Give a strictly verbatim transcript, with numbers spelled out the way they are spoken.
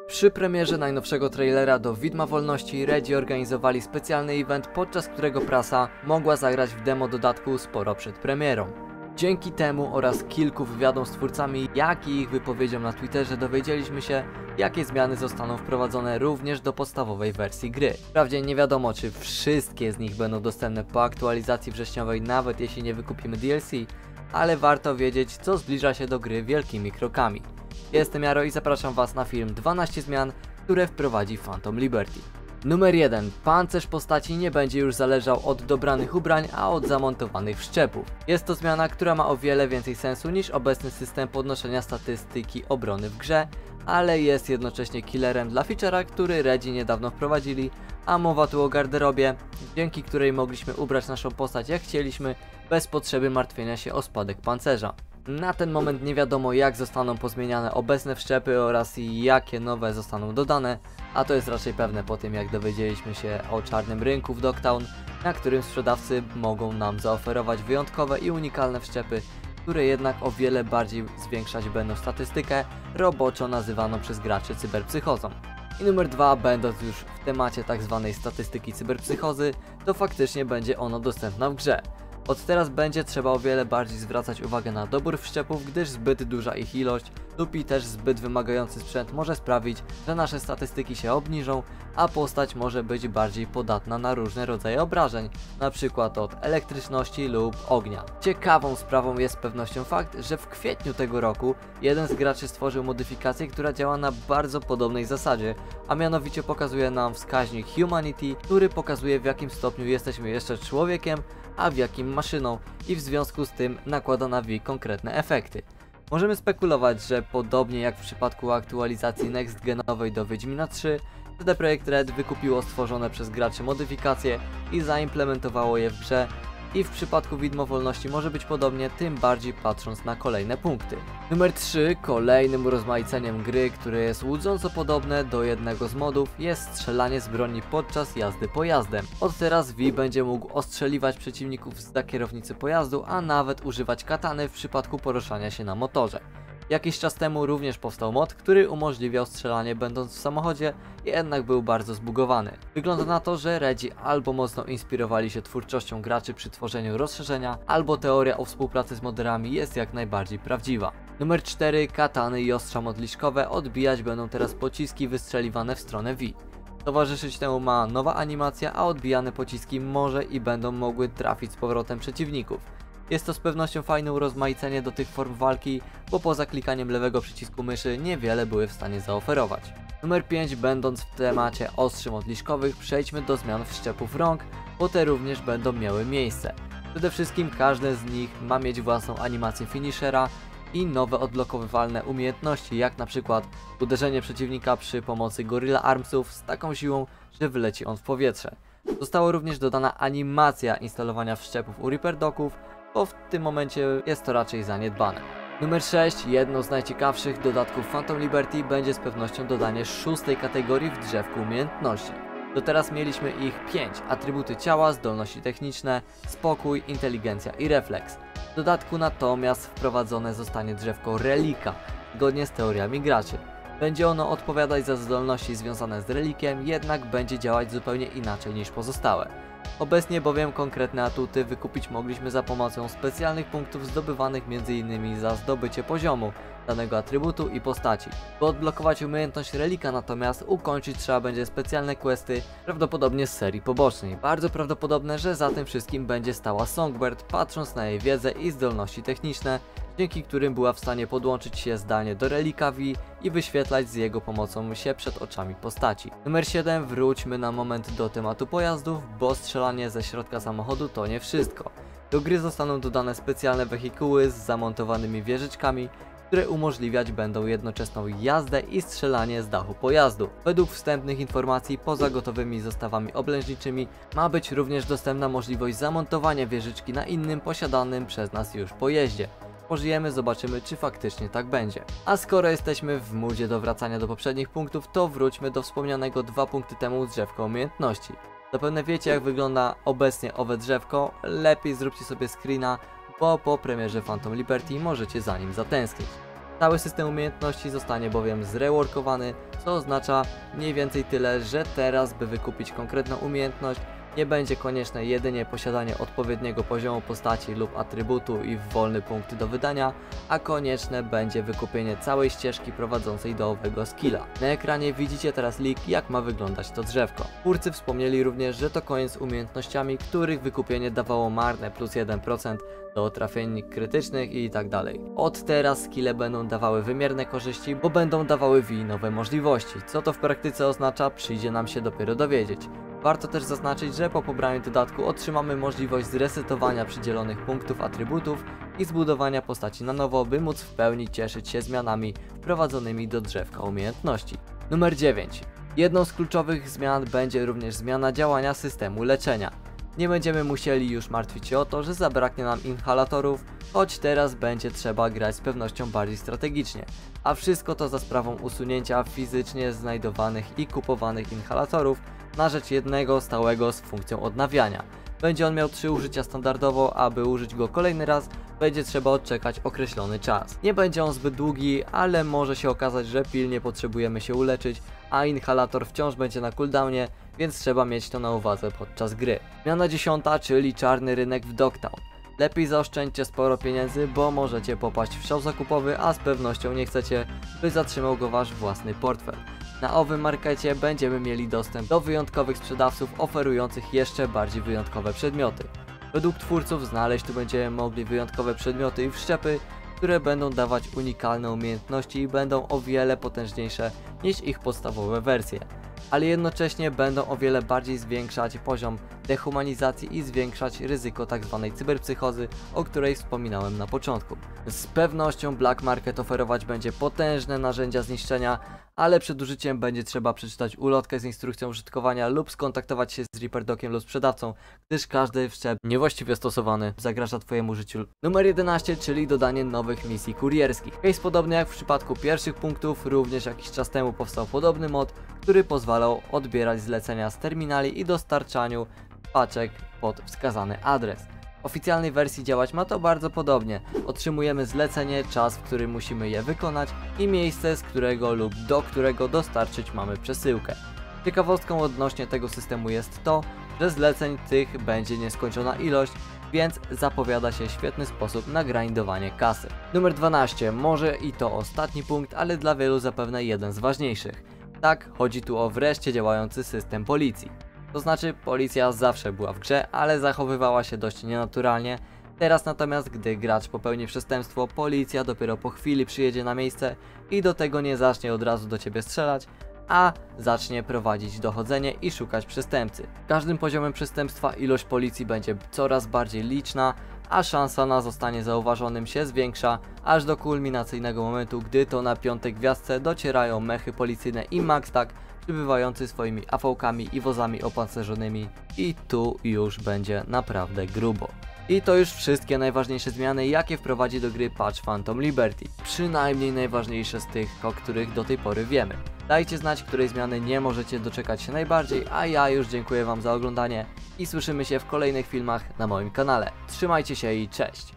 Przy premierze najnowszego trailera do Widma Wolności Redzi organizowali specjalny event, podczas którego prasa mogła zagrać w demo dodatku sporo przed premierą. Dzięki temu oraz kilku wywiadom z twórcami, jak i ich wypowiedziom na Twitterze dowiedzieliśmy się, jakie zmiany zostaną wprowadzone również do podstawowej wersji gry. Wprawdzie nie wiadomo, czy wszystkie z nich będą dostępne po aktualizacji wrześniowej, nawet jeśli nie wykupimy D L C, ale warto wiedzieć, co zbliża się do gry wielkimi krokami. Jestem Jaro i zapraszam Was na film dwanaście zmian, które wprowadzi Phantom Liberty. Numer jeden. Pancerz postaci nie będzie już zależał od dobranych ubrań, a od zamontowanych wszczepów. Jest to zmiana, która ma o wiele więcej sensu niż obecny system podnoszenia statystyki obrony w grze, ale jest jednocześnie killerem dla feature'a, który Redzi niedawno wprowadzili, a mowa tu o garderobie, dzięki której mogliśmy ubrać naszą postać jak chcieliśmy, bez potrzeby martwienia się o spadek pancerza. Na ten moment nie wiadomo, jak zostaną pozmieniane obecne wszczepy oraz jakie nowe zostaną dodane, a to jest raczej pewne po tym, jak dowiedzieliśmy się o czarnym rynku w Dogtown, na którym sprzedawcy mogą nam zaoferować wyjątkowe i unikalne wszczepy, które jednak o wiele bardziej zwiększać będą statystykę, roboczo nazywaną przez graczy cyberpsychozą. I numer dwa, będąc już w temacie tzw. statystyki cyberpsychozy, to faktycznie będzie ono dostępna w grze. Od teraz będzie trzeba o wiele bardziej zwracać uwagę na dobór wszczepów, gdyż zbyt duża ich ilość lub i też zbyt wymagający sprzęt może sprawić, że nasze statystyki się obniżą, a postać może być bardziej podatna na różne rodzaje obrażeń, np. od elektryczności lub ognia. Ciekawą sprawą jest z pewnością fakt, że w kwietniu tego roku jeden z graczy stworzył modyfikację, która działa na bardzo podobnej zasadzie, a mianowicie pokazuje nam wskaźnik Humanity, który pokazuje, w jakim stopniu jesteśmy jeszcze człowiekiem, a w jakim maszyną, i w związku z tym nakłada na W I konkretne efekty. Możemy spekulować, że podobnie jak w przypadku aktualizacji next genowej do Wiedźmina trzy, C D Projekt Red wykupiło stworzone przez graczy modyfikacje i zaimplementowało je w grze, i w przypadku Widmo Wolności może być podobnie, tym bardziej patrząc na kolejne punkty. Numer trzy. Kolejnym urozmaiceniem gry, które jest łudząco podobne do jednego z modów, jest strzelanie z broni podczas jazdy pojazdem. Od teraz V będzie mógł ostrzeliwać przeciwników zza kierownicy pojazdu, a nawet używać katany w przypadku poruszania się na motorze. Jakiś czas temu również powstał mod, który umożliwiał strzelanie będąc w samochodzie, jednak był bardzo zbugowany. Wygląda na to, że Redzi albo mocno inspirowali się twórczością graczy przy tworzeniu rozszerzenia, albo teoria o współpracy z moderami jest jak najbardziej prawdziwa. Numer cztery. Katany i ostrza modliszkowe odbijać będą teraz pociski wystrzeliwane w stronę V. Towarzyszyć temu ma nowa animacja, a odbijane pociski może i będą mogły trafić z powrotem przeciwników. Jest to z pewnością fajne urozmaicenie do tych form walki, bo poza klikaniem lewego przycisku myszy niewiele były w stanie zaoferować. Numer pięć. Będąc w temacie ostrzy modliszkowych, przejdźmy do zmian wszczepów rąk, bo te również będą miały miejsce. Przede wszystkim każde z nich ma mieć własną animację finishera i nowe odblokowywalne umiejętności, jak na przykład uderzenie przeciwnika przy pomocy Gorilla Armsów z taką siłą, że wyleci on w powietrze. Została również dodana animacja instalowania wszczepów u Reaper Docków, bo w tym momencie jest to raczej zaniedbane. Numer sześć. Jedną z najciekawszych dodatków Phantom Liberty będzie z pewnością dodanie szóstej kategorii w drzewku umiejętności. Do teraz mieliśmy ich pięć: atrybuty ciała, zdolności techniczne, spokój, inteligencja i refleks. W dodatku natomiast wprowadzone zostanie drzewko relika, zgodnie z teoriami graczy. Będzie ono odpowiadać za zdolności związane z relikiem, jednak będzie działać zupełnie inaczej niż pozostałe. Obecnie bowiem konkretne atuty wykupić mogliśmy za pomocą specjalnych punktów zdobywanych między innymi za zdobycie poziomu danego atrybutu i postaci. By odblokować umiejętność relika natomiast ukończyć trzeba będzie specjalne questy, prawdopodobnie z serii pobocznej. Bardzo prawdopodobne, że za tym wszystkim będzie stała Songbird, patrząc na jej wiedzę i zdolności techniczne, dzięki którym była w stanie podłączyć się zdalnie do relika V i wyświetlać z jego pomocą się przed oczami postaci. Numer siedem. Wróćmy na moment do tematu pojazdów, bo strzelanie ze środka samochodu to nie wszystko. Do gry zostaną dodane specjalne wehikuły z zamontowanymi wieżyczkami, które umożliwiać będą jednoczesną jazdę i strzelanie z dachu pojazdu. Według wstępnych informacji, poza gotowymi zestawami oblężniczymi, ma być również dostępna możliwość zamontowania wieżyczki na innym posiadanym przez nas już pojeździe. Pożyjemy, zobaczymy, czy faktycznie tak będzie. A skoro jesteśmy w moodzie do wracania do poprzednich punktów, to wróćmy do wspomnianego dwa punkty temu drzewka umiejętności. Zapewne wiecie, jak wygląda obecnie owe drzewko, lepiej zróbcie sobie screena, bo po premierze Phantom Liberty możecie za nim zatęsknić. Cały system umiejętności zostanie bowiem zreworkowany, co oznacza mniej więcej tyle, że teraz, by wykupić konkretną umiejętność, nie będzie konieczne jedynie posiadanie odpowiedniego poziomu postaci lub atrybutu i wolny punkt do wydania, a konieczne będzie wykupienie całej ścieżki prowadzącej do owego skilla. Na ekranie widzicie teraz leak, jak ma wyglądać to drzewko. Twórcy wspomnieli również, że to koniec z umiejętnościami, których wykupienie dawało marne plus jeden procent do trafień krytycznych i tak dalej. Od teraz skille będą dawały wymierne korzyści, bo będą dawały V nowe możliwości. Co to w praktyce oznacza, przyjdzie nam się dopiero dowiedzieć. Warto też zaznaczyć, że po pobraniu dodatku otrzymamy możliwość zresetowania przydzielonych punktów atrybutów i zbudowania postaci na nowo, by móc w pełni cieszyć się zmianami wprowadzonymi do drzewka umiejętności. Numer dziewięć. Jedną z kluczowych zmian będzie również zmiana działania systemu leczenia. Nie będziemy musieli już martwić się o to, że zabraknie nam inhalatorów, choć teraz będzie trzeba grać z pewnością bardziej strategicznie, a wszystko to za sprawą usunięcia fizycznie znajdowanych i kupowanych inhalatorów na rzecz jednego stałego z funkcją odnawiania. Będzie on miał trzy użycia standardowo, aby użyć go kolejny raz, będzie trzeba odczekać określony czas. Nie będzie on zbyt długi, ale może się okazać, że pilnie potrzebujemy się uleczyć, a inhalator wciąż będzie na cooldownie, więc trzeba mieć to na uwadze podczas gry. Zmiana dziesiąta, czyli czarny rynek w Dogtown. Lepiej zaoszczędźcie sporo pieniędzy, bo możecie popaść w szał zakupowy, a z pewnością nie chcecie, by zatrzymał go wasz własny portfel. Na owym markecie będziemy mieli dostęp do wyjątkowych sprzedawców oferujących jeszcze bardziej wyjątkowe przedmioty. Według twórców znaleźć tu będziemy mogli wyjątkowe przedmioty i wszczepy, które będą dawać unikalne umiejętności i będą o wiele potężniejsze niż ich podstawowe wersje, ale jednocześnie będą o wiele bardziej zwiększać poziom dehumanizacji i zwiększać ryzyko tzw. cyberpsychozy, o której wspominałem na początku. Z pewnością Black Market oferować będzie potężne narzędzia zniszczenia, ale przed użyciem będzie trzeba przeczytać ulotkę z instrukcją użytkowania lub skontaktować się z Reaper Dockiem lub sprzedawcą, gdyż każdy wszczep niewłaściwie stosowany zagraża twojemu życiu. Numer jedenaście, czyli dodanie nowych misji kurierskich. Case podobny jak w przypadku pierwszych punktów, również jakiś czas temu powstał podobny mod, który pozwalał odbierać zlecenia z terminali i dostarczaniu paczek pod wskazany adres. W oficjalnej wersji działać ma to bardzo podobnie. Otrzymujemy zlecenie, czas, w którym musimy je wykonać i miejsce, z którego lub do którego dostarczyć mamy przesyłkę. Ciekawostką odnośnie tego systemu jest to, że zleceń tych będzie nieskończona ilość, więc zapowiada się świetny sposób na grindowanie kasy. Numer dwanaście, może i to ostatni punkt, ale dla wielu zapewne jeden z ważniejszych. Tak, chodzi tu o wreszcie działający system policji. To znaczy, policja zawsze była w grze, ale zachowywała się dość nienaturalnie. Teraz natomiast, gdy gracz popełni przestępstwo, policja dopiero po chwili przyjedzie na miejsce i do tego nie zacznie od razu do ciebie strzelać, a zacznie prowadzić dochodzenie i szukać przestępcy. Każdym poziomem przestępstwa ilość policji będzie coraz bardziej liczna, a szansa na zostanie zauważonym się zwiększa, aż do kulminacyjnego momentu, gdy to na piątej gwiazdce docierają mechy policyjne i MaxTac, przybywający swoimi A V-kami i wozami opancerzonymi, i tu już będzie naprawdę grubo. I to już wszystkie najważniejsze zmiany, jakie wprowadzi do gry patch Phantom Liberty. Przynajmniej najważniejsze z tych, o których do tej pory wiemy. Dajcie znać, której zmiany nie możecie doczekać się najbardziej, a ja już dziękuję wam za oglądanie i słyszymy się w kolejnych filmach na moim kanale. Trzymajcie się i cześć!